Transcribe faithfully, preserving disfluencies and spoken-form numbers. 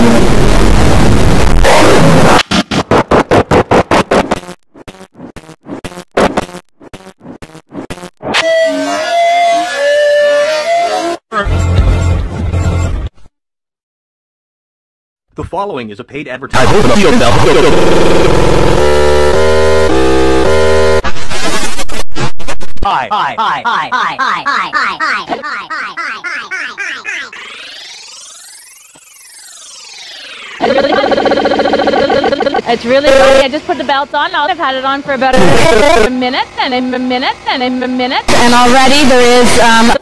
The following is a paid advertisement. Hi, hi, hi, hi, hi, hi, hi, hi, hi, hi, hi, It's really funny. I just put the belt on. I've had it on for about a minute and a minute and a minute, and already there is um,